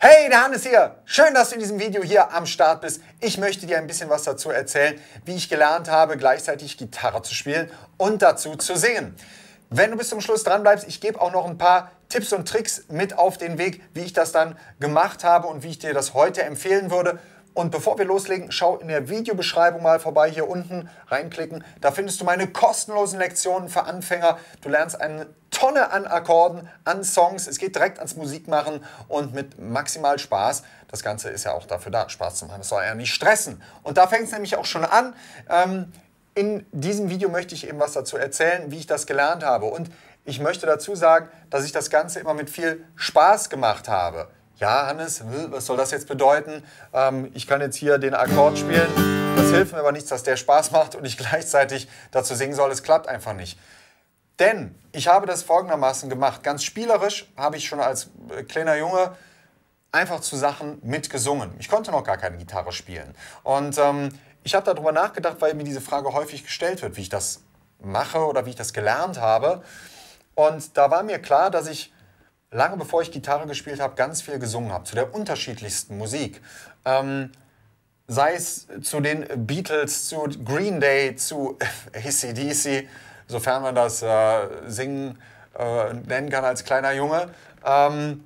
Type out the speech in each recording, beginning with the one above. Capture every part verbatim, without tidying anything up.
Hey, der Hannes hier. Schön, dass du in diesem Video hier am Start bist. Ich möchte dir ein bisschen was dazu erzählen, wie ich gelernt habe, gleichzeitig Gitarre zu spielen und dazu zu singen. Wenn du bis zum Schluss dran bleibst, ich gebe auch noch ein paar Tipps und Tricks mit auf den Weg, wie ich das dann gemacht habe und wie ich dir das heute empfehlen würde. Und bevor wir loslegen, schau in der Videobeschreibung mal vorbei, hier unten reinklicken. Da findest du meine kostenlosen Lektionen für Anfänger. Du lernst eine Tonne an Akkorden, an Songs. Es geht direkt ans Musikmachen und mit maximal Spaß. Das Ganze ist ja auch dafür da, Spaß zu machen. Das soll ja nicht stressen. Und da fängt es nämlich auch schon an. Ähm, in diesem Video möchte ich eben was dazu erzählen, wie ich das gelernt habe. Und ich möchte dazu sagen, dass ich das Ganze immer mit viel Spaß gemacht habe. Ja, Hannes, was soll das jetzt bedeuten? Ähm, ich kann jetzt hier den Akkord spielen. Das hilft mir aber nichts, dass der Spaß macht und ich gleichzeitig dazu singen soll. Es klappt einfach nicht. Denn ich habe das folgendermaßen gemacht. Ganz spielerisch habe ich schon als kleiner Junge einfach zu Sachen mitgesungen. Ich konnte noch gar keine Gitarre spielen. Und ähm, ich habe darüber nachgedacht, weil mir diese Frage häufig gestellt wird, wie ich das mache oder wie ich das gelernt habe. Und da war mir klar, dass ich lange bevor ich Gitarre gespielt habe, ganz viel gesungen habe, zu der unterschiedlichsten Musik. Ähm, sei es zu den Beatles, zu Green Day, zu A C D C, sofern man das äh, Singen äh, nennen kann als kleiner Junge. Ähm,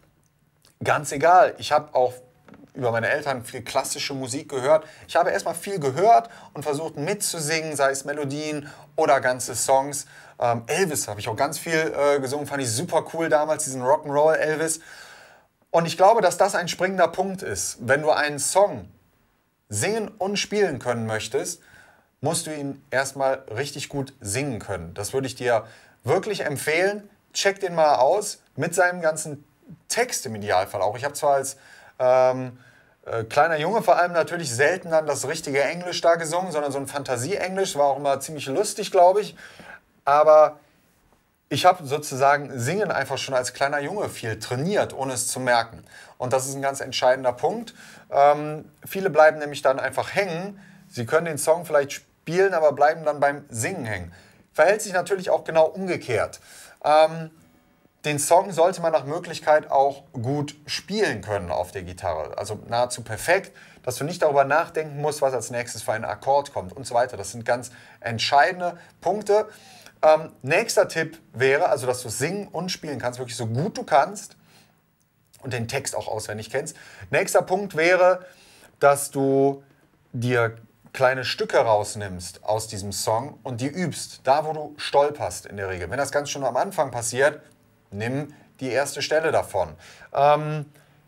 ganz egal, ich habe auch über meine Eltern viel klassische Musik gehört. Ich habe erstmal viel gehört und versucht mitzusingen, sei es Melodien oder ganze Songs. Ähm, Elvis habe ich auch ganz viel äh, gesungen, fand ich super cool damals, diesen Rock'n'Roll Elvis. Und ich glaube, dass das ein springender Punkt ist. Wenn du einen Song singen und spielen können möchtest, musst du ihn erstmal richtig gut singen können. Das würde ich dir wirklich empfehlen. Check den mal aus mit seinem ganzen Text im Idealfall auch. Ich habe zwar als ähm, äh, kleiner Junge vor allem natürlich selten dann das richtige Englisch da gesungen, sondern so ein Fantasie-Englisch, war auch immer ziemlich lustig, glaube ich. Aber ich habe sozusagen Singen einfach schon als kleiner Junge viel trainiert, ohne es zu merken. Und das ist ein ganz entscheidender Punkt. Ähm, viele bleiben nämlich dann einfach hängen. Sie können den Song vielleicht spielen, aber bleiben dann beim Singen hängen. Verhält sich natürlich auch genau umgekehrt. Ähm, den Song sollte man nach Möglichkeit auch gut spielen können auf der Gitarre. Also nahezu perfekt, dass du nicht darüber nachdenken musst, was als nächstes für ein Akkord kommt und so weiter. Das sind ganz entscheidende Punkte. Ähm, nächster Tipp wäre, also dass du singen und spielen kannst, wirklich so gut du kannst und den Text auch auswendig kennst. Nächster Punkt wäre, dass du dir kleine Stücke rausnimmst aus diesem Song und die übst, da wo du stolperst in der Regel. Wenn das ganz schon am Anfang passiert, nimm die erste Stelle davon. Ähm,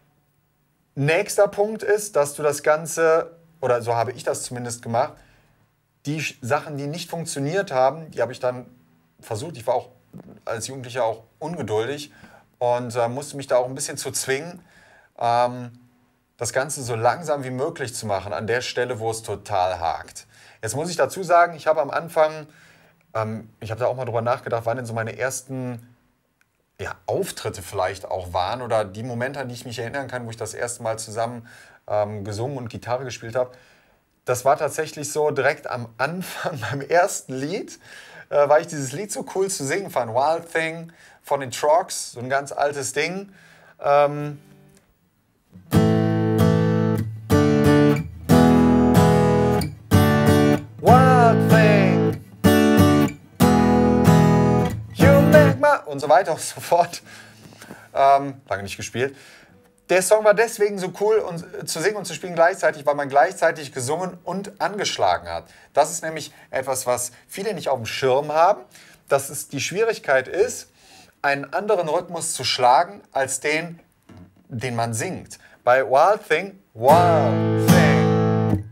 nächster Punkt ist, dass du das Ganze, oder so habe ich das zumindest gemacht, die Sachen, die nicht funktioniert haben, die habe ich dann versucht. Ich war auch als Jugendlicher auch ungeduldig und äh, musste mich da auch ein bisschen zu zwingen, ähm, das Ganze so langsam wie möglich zu machen, an der Stelle, wo es total hakt. Jetzt muss ich dazu sagen, ich habe am Anfang, ähm, ich habe da auch mal drüber nachgedacht, wann denn so meine ersten ja, Auftritte vielleicht auch waren oder die Momente, an die ich mich erinnern kann, wo ich das erste Mal zusammen ähm, gesungen und Gitarre gespielt habe. Das war tatsächlich so direkt am Anfang beim ersten Lied, äh, weil ich dieses Lied so cool zu singen fand. Wild Thing von den Trucks, so ein ganz altes Ding. Ähm Wild Thing, you make my... und so weiter und so fort. Ähm, lange nicht gespielt. Der Song war deswegen so cool und, äh, zu singen und zu spielen gleichzeitig, weil man gleichzeitig gesungen und angeschlagen hat. Das ist nämlich etwas, was viele nicht auf dem Schirm haben, dass es die Schwierigkeit ist, einen anderen Rhythmus zu schlagen als den, den man singt. Bei Wild Thing, Wild Thing,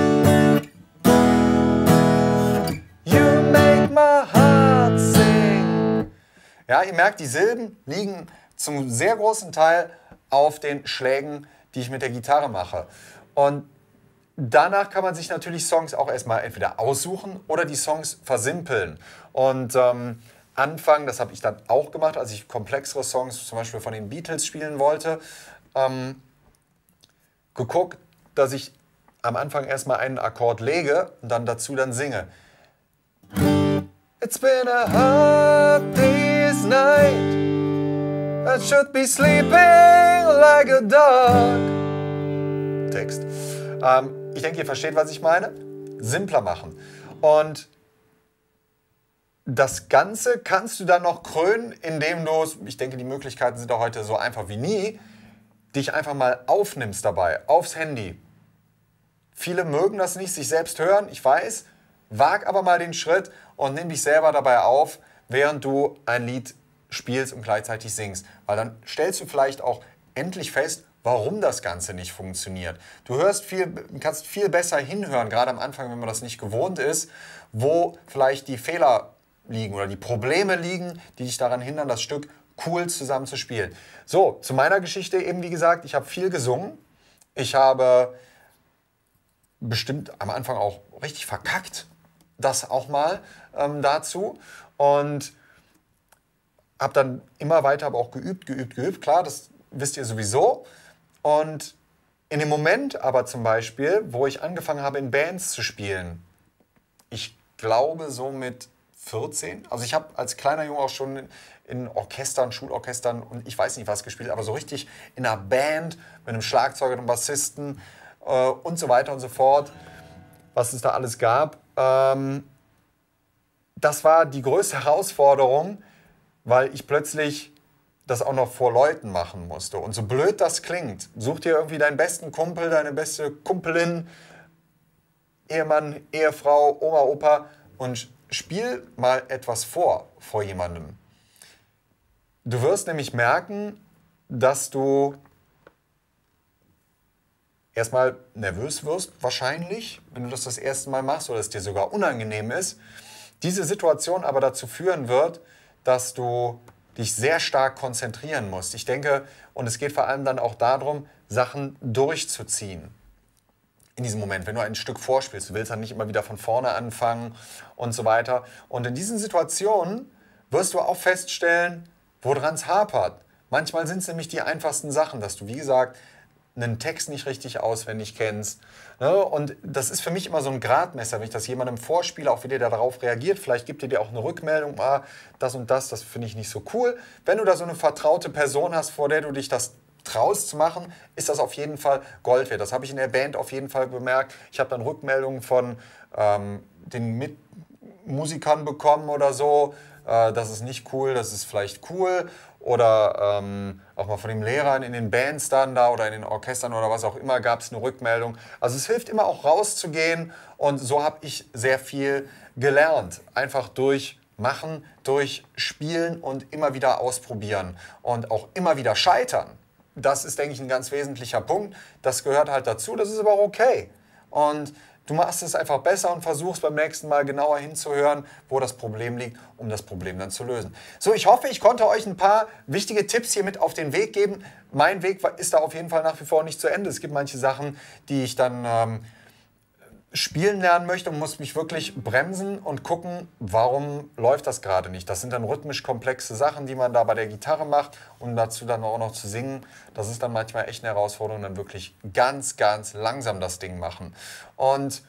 you make my heart sing. Ja, ihr merkt, die Silben liegen zum sehr großen Teil auf den Schlägen, die ich mit der Gitarre mache. Und danach kann man sich natürlich Songs auch erstmal entweder aussuchen oder die Songs versimpeln. Und ähm, anfangen, das habe ich dann auch gemacht, als ich komplexere Songs zum Beispiel von den Beatles spielen wollte, ähm, geguckt, dass ich am Anfang erstmal einen Akkord lege und dann dazu dann singe. It's been a hard day's night, I should be sleeping like a dog. Text. Ähm, ich denke, ihr versteht, was ich meine. Simpler machen. Und das Ganze kannst du dann noch krönen, indem du, ich denke, die Möglichkeiten sind auch heute so einfach wie nie, dich einfach mal aufnimmst dabei, aufs Handy. Viele mögen das nicht, sich selbst hören, ich weiß. Wag aber mal den Schritt und nimm dich selber dabei auf, während du ein Lied spielst und gleichzeitig singst. Weil dann stellst du vielleicht auch endlich fest, warum das Ganze nicht funktioniert. Du hörst viel, kannst viel besser hinhören, gerade am Anfang, wenn man das nicht gewohnt ist, wo vielleicht die Fehler liegen oder die Probleme liegen, die dich daran hindern, das Stück cool zusammen zu spielen. So, zu meiner Geschichte eben, wie gesagt, ich habe viel gesungen. Ich habe bestimmt am Anfang auch richtig verkackt, das auch mal ähm, dazu. Und habe dann immer weiter aber auch geübt, geübt, geübt. Klar, das wisst ihr sowieso. Und in dem Moment aber zum Beispiel, wo ich angefangen habe, in Bands zu spielen, ich glaube so mit vierzehn, also ich habe als kleiner Junge auch schon in, in Orchestern, Schulorchestern und ich weiß nicht was gespielt, aber so richtig in einer Band mit einem Schlagzeuger und Bassisten äh, und so weiter und so fort, was es da alles gab. Ähm, das war die größte Herausforderung, weil ich plötzlich das auch noch vor Leuten machen musste. Und so blöd das klingt, such dir irgendwie deinen besten Kumpel, deine beste Kumpelin, Ehemann, Ehefrau, Oma, Opa und spiel mal etwas vor, vor jemandem. Du wirst nämlich merken, dass du erstmal nervös wirst, wahrscheinlich, wenn du das das erste Mal machst oder es dir sogar unangenehm ist. Diese Situation aber dazu führen wird, dass du dich sehr stark konzentrieren musst. Ich denke, und es geht vor allem dann auch darum, Sachen durchzuziehen. In diesem Moment, wenn du ein Stück vorspielst, du willst dann nicht immer wieder von vorne anfangen und so weiter. Und in diesen Situationen wirst du auch feststellen, woran es hapert. Manchmal sind es nämlich die einfachsten Sachen, dass du, wie gesagt, einen Text nicht richtig auswendig kennst. Und das ist für mich immer so ein Gradmesser, wenn ich das jemandem vorspiele, auch wie der darauf reagiert. Vielleicht gibt er dir auch eine Rückmeldung, ah, das und das, das finde ich nicht so cool. Wenn du da so eine vertraute Person hast, vor der du dich das traust zu machen, ist das auf jeden Fall Gold wert. Das habe ich in der Band auf jeden Fall bemerkt. Ich habe dann Rückmeldungen von ähm, den Mitmusikern bekommen oder so, äh, das ist nicht cool, das ist vielleicht cool. Oder ähm, auch mal von den Lehrern in den Bands dann da oder in den Orchestern oder was auch immer gab es eine Rückmeldung. Also es hilft immer auch rauszugehen und so habe ich sehr viel gelernt. Einfach durch Machen, durch Spielen und immer wieder ausprobieren und auch immer wieder scheitern. Das ist, denke ich, ein ganz wesentlicher Punkt. Das gehört halt dazu, das ist aber auch okay. Und du machst es einfach besser und versuchst beim nächsten Mal genauer hinzuhören, wo das Problem liegt, um das Problem dann zu lösen. So, ich hoffe, ich konnte euch ein paar wichtige Tipps hier mit auf den Weg geben. Mein Weg ist da auf jeden Fall nach wie vor nicht zu Ende. Es gibt manche Sachen, die ich dann ähm, spielen lernen möchte und muss mich wirklich bremsen und gucken, warum läuft das gerade nicht. Das sind dann rhythmisch komplexe Sachen, die man da bei der Gitarre macht und dazu dann auch noch zu singen. Das ist dann manchmal echt eine Herausforderung, dann wirklich ganz, ganz langsam das Ding machen. Und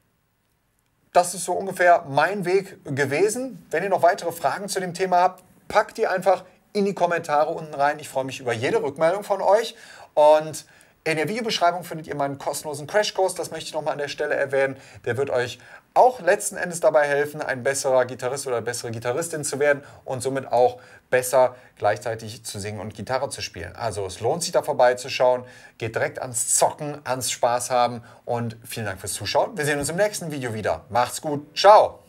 das ist so ungefähr mein Weg gewesen. Wenn ihr noch weitere Fragen zu dem Thema habt, packt die einfach in die Kommentare unten rein. Ich freue mich über jede Rückmeldung von euch. Und in der Videobeschreibung findet ihr meinen kostenlosen Crashkurs, das möchte ich nochmal an der Stelle erwähnen. Der wird euch auch letzten Endes dabei helfen, ein besserer Gitarrist oder bessere Gitarristin zu werden und somit auch besser gleichzeitig zu singen und Gitarre zu spielen. Also es lohnt sich da vorbeizuschauen, geht direkt ans Zocken, ans Spaß haben und vielen Dank fürs Zuschauen. Wir sehen uns im nächsten Video wieder. Macht's gut, ciao!